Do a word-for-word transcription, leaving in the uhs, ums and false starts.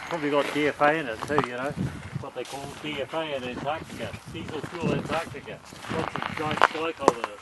Probably got D F A in it too, you know. What they call D F A in Antarctica. Diesel fuel Antarctica. Lots of giant glycol in it.